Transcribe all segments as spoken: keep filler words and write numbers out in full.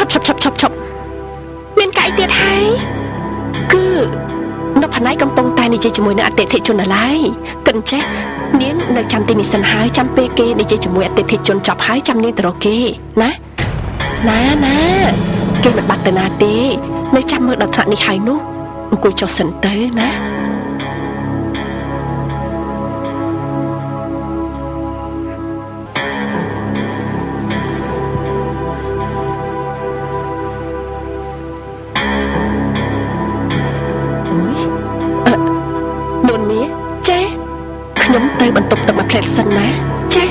ប់ឈប់ឈប់ឈប់ឈប់មានកាយទៀតហើយគឺនៅផ្នែកកំពុងតែនិយាយជាមួយនឹងអតិថិជនឡើយគិនចេះនាងនៅចាំទីនេះសិនហើយចាំពេលគេនិយាយជាមួយអតិថិជនចប់ហើយចាំនាងទៅរកគេណាណាណាគេមិនបាត់ទៅណាទេនៅចាំមើលដល់ថ្នាក់នេះហើយនោះអង្គុយចុះសិនទៅណាខ្ញុំទៅបន្ទប់ទឹកមកផ្លែសិនណាចា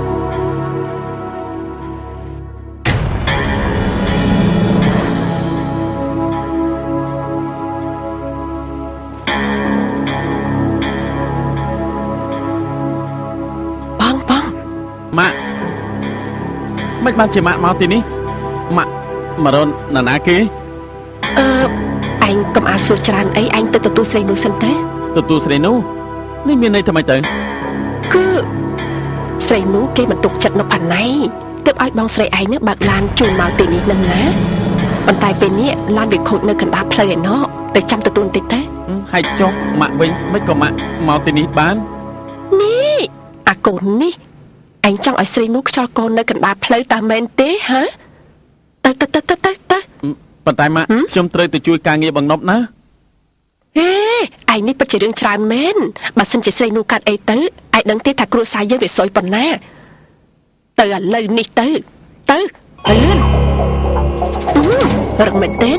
បងបងម៉ាក់មិនបានជាម៉ាក់មកទីនេះម៉ាក់មករនណានាគេអឺឯងកុំអាលសួរច្រើនអីឯងទៅទទួលស្រីនោះសិនទេទទួលស្រីនោះនេះមានន័យថាម៉េចទៅគឺស្រីនោះគេមិនទុកចិត្តនៅផាណៃទើបឲ្យបងស្រីឯងនេះបើកឡានជូនមកទីនេះនឹងណាប៉ុន្តែពេលនេះឡានវាខូចនៅកណ្ដាលផ្លូវឯណោះទៅចាំទទួលបន្តិចទេហើយចុះម៉ាក់វិញមិនក៏ម៉ាក់មកទីនេះបាននេះអាកូននេះឯងចង់ឲ្យស្រីនោះខ្យល់កូននៅកណ្ដាលផ្លូវតាមែនទេហ៎ទៅទៅទៅទៅទៅប៉ុន្តែម៉ាក់ខ្ញុំត្រូវទៅជួយការងារបងណប់ណាហេឯងនេះពិតជារឿងច្រើនមែនបើសិនជាស្រីនោះកាត់អីទៅឯងដឹងទេថាគ្រួសារយើងវាសុយប៉ុណ្ណាទៅឥឡូវនេះទៅទៅទៅលឿនរឹកមែនទេ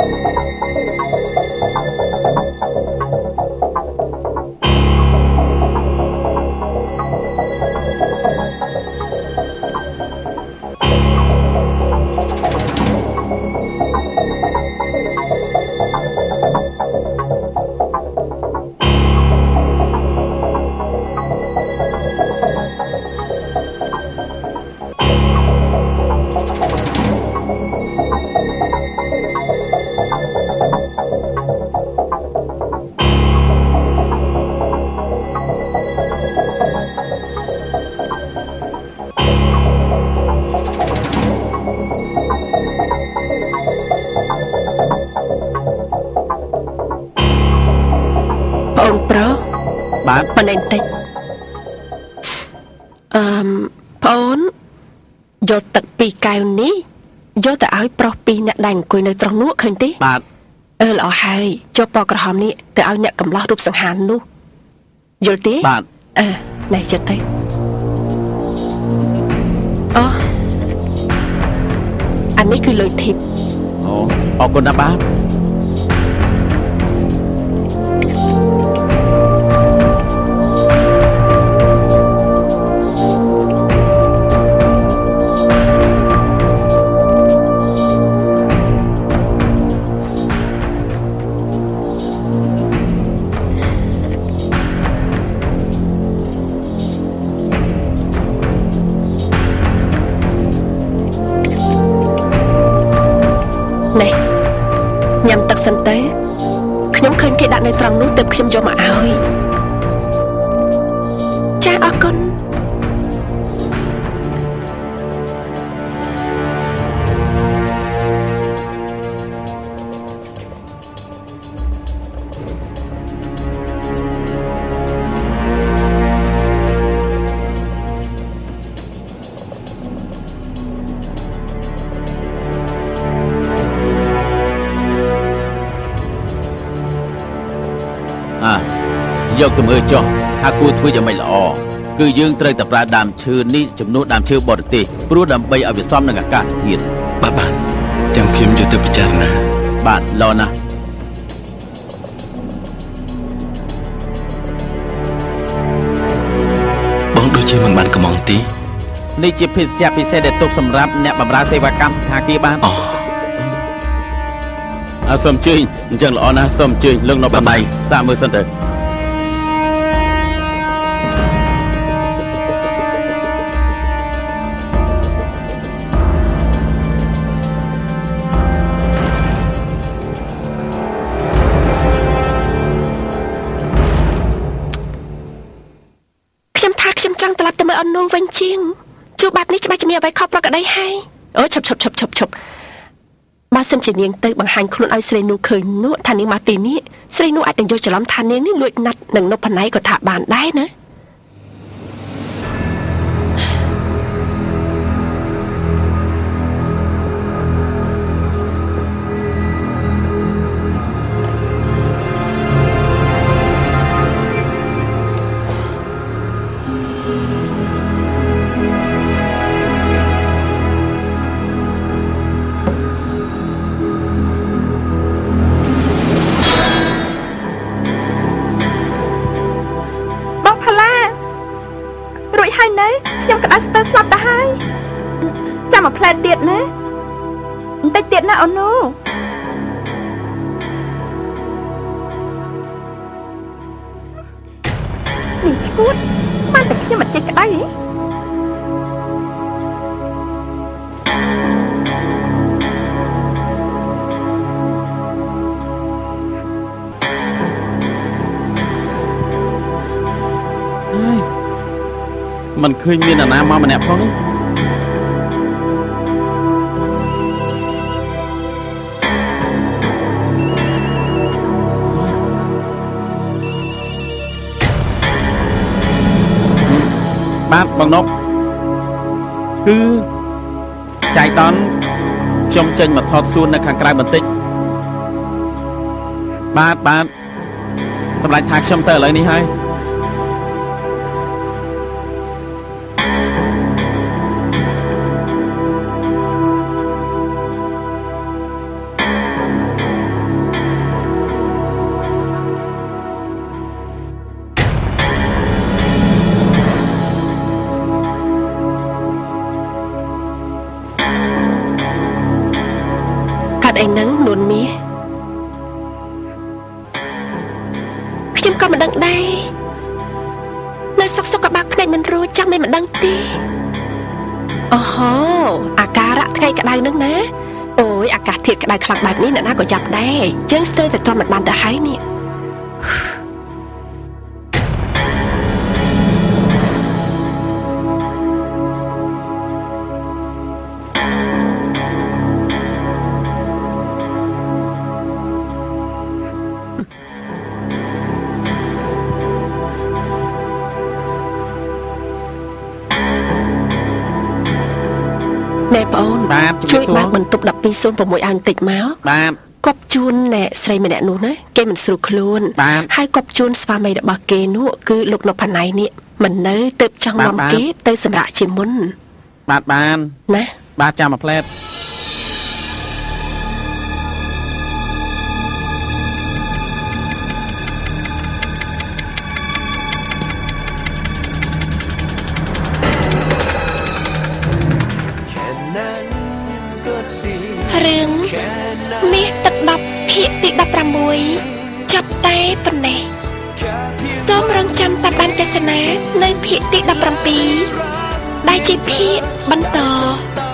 បាទប៉ុណ្ណេះតិចអឺមបងអូនយកទឹកពីរកែវនេះយកទៅឲ្យប្រុសពីរអ្នកដែលអង្គុយនៅត្រង់នោះឃើញទេបាទអឺល្អហើយចូលពណ៌ក្រហមនេះទៅឲ្យអ្នកកំឡោះរូបសង្ហាននោះយល់ទេបាទអឺណែចិត្តទៅអូអានេះគឺលុយធីបអូអរគុណណាស់បាទញ៉ាំទឹកសិនទេខ្ញុំឃើញគេដាក់នៅត្រង់នោះទើបខ្ញុំយកមកឲ្យចាអរគុណយកទៅមើលចុះថាគួរធ្វើយ៉ាងម៉េចល្អគឺយើងត្រូវតែប្រើដើមឈើនេះចំនួនដើមឈើបរទេសព្រោះដើម្បីឲ្យវាសមនឹងអាកាសធាតុបាទបាទចាំខ្ញុំយកទៅពិចារណាបាទល្អណាស់បងដូចជាមិនបានកំងទីនេះជាភេសជ្ជៈពិសេសដែលទុកសម្រាប់អ្នកបម្រើសេវាកម្មស្ថានភាពបានអូអើសូមអញ្ជើញអញ្ចឹងល្អណាស់សូមអញ្ជើញលោកនៅបដៃសាកមើលសិនទៅអននោះវិញជាងជួបបែបនេះច្បាស់ជាមានអ្វីខុសប្រក្រតីហើយអូឈប់ឈប់ឈប់ឈប់ឈប់បើសិនជានាងទៅបង្ហាញខ្លួនឲ្យស្រីនោះឃើញនោះថានាងមកទីនេះស្រីនោះអាចនឹងយកច្រឡំថានាងនេះលួចណាត់នឹងនប់ផណៃក៏ថាបានដែរណាខ្ញុំក្តៅស្ទើរស្លាប់ទៅហើយចាំមកផ្លែទៀតណាបន្តិចទៀតណាអូននូនេះឈួតស្មានតែខ្ញុំមិនចេះក្តៅហ៎มันเคยมีนานามามะแนบพ้องบาดบังนกคือใจตอนชมเจนมาทอดซูนในข้างกลางบันติกบาดบาดทำลายทากชมเตอร์เลยนี่ให้ไอ้นังนุนมีខ្ញុំក៏មិនដឹងដែរនៅសុកសុកកបាក់ភ្នែកមិនរួចចាំមិនមិនដឹងទេអូហូអាការៈថ្ងៃក្តៅនឹងណាអូយអាកាសធាតុក្តៅខ្លាំងបែបនេះអ្នកណាក៏ចាប់ដែរជើងស្ទើរតែទ្រាំមិនបានទៅហើយនេះណែបងជួយបើកបន្ទប់ដប់ពីរศูนย์หกឲ្យបន្តិចមកបាទគប់ជូនអ្នកស្រីម្នាក់នោះណាគេមិនស្រួលខ្លួនហើយគប់ជូនស្វាមីរបស់គេនោះគឺលោកនប់ផណៃនេះមិននៅទៅចង់នាំគេទៅសម្រាប់ជាមុនបាទបានណាបាទចាំមួយផ្លែតរឿងមាសទឹកដប់ភាគទីដប់ប្រាំមួយចាប់តែប៉ុណ្ណេះតោមរងចាំតាមបានទេសនានៅភាគទីដប់ប្រាំពីរដែលជាភាគបន្ត